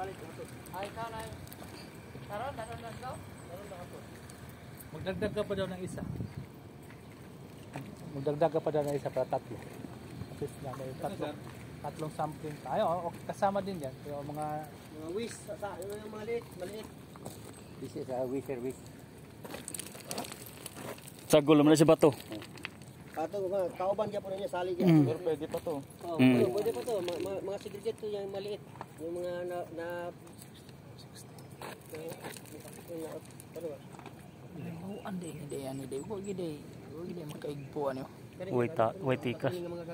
Ay, ikaw na. Karon ka? Magdagdag ka pa daw ng isa. Magdagdag ka pa daw ng isa para tatlo. At least na may tatlong sampling tayo. Okay, kasama din yan. Pero mga Wish, yung maliit. This is a wish service. Sagol mo na si bato. Ato, kauban kaya po na niya, sali kaya. pero pwede pa to. Oh, pwede pa to. Mga segregate to yung maliit. Yung mga ano ba? Hindi yan. Huwag hindi makaigpuan yun. Way tikas.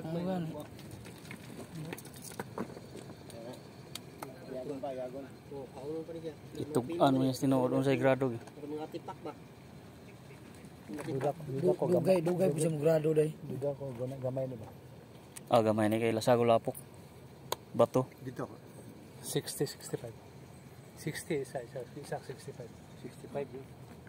Yagon. Oh, kaunon pa rin siya. Itugan mo yung sinuod sa grado. Mga tipak ba? Dugay po siya grado day. Duda ko, gamay na ba? Gamay ni kay Lasagol Lapok. Bato. Dito ko. 60, 65. 60, isa 65. 65 yun.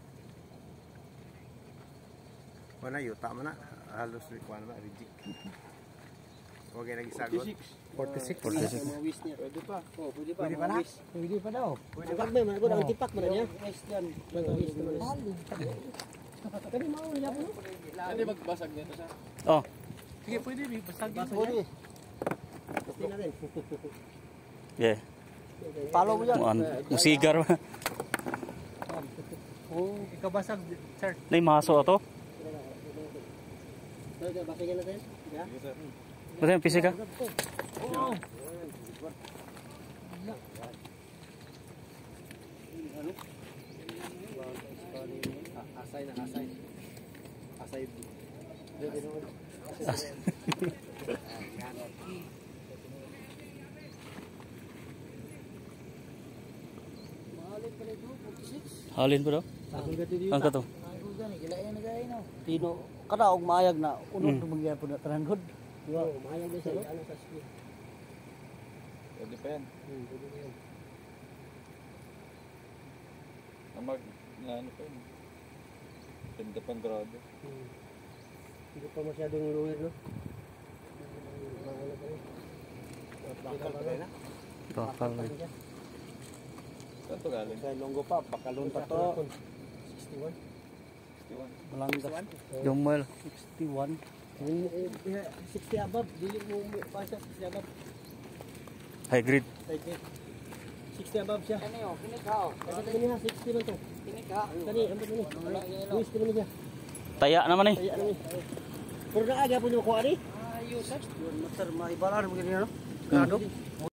Wala yun, tama na. Halos require na, reject. Huwag kayo nag-isagot. 46. Mga wish niya. Pwede pa. Oh, pwede pa. Pwede pa na? Pwede pa daw. Tipak ba? Ang tipak ba na niya? Wish yan. Wish naman. Kani mo niya po. Pwede magbasag nito siya. Oh, Sige, pwede. Basag Pwede. Pwede na rin. yeah. Follow mo yan. Musigar. Oh, ikaw basag, sir. Nay maso ato. Basahin natin. Ya. Kasi pisi ka. Oh. Asay. Halin pa daw. Ang kato. Tino kada og maayag na unod magyan po na tranhod. Mayag na siya. Ano sa school? Pwede pa yan. Pwede na yan. Ano pa yun? Ganda pang grado. Hindi pa masyadong luwir, no? Bakal pa rin na? Bakal. Saan to galing? Sa Ilonggo pa, bakalon pa to. 61. Malanggas. Dumal. 61. 60 above. Dili mo pa siya 60 above. High grade. 60 above siya. Kani oh, kini ka oh. Kasi kani ha, 60 man to. Kini ka. Kani, ambot ni. Luis ko naman siya. Taya naman eh. Kaya naman. Pero na aga po niyo ko ani. Ayos. Master maibalar mo gini no. Grado.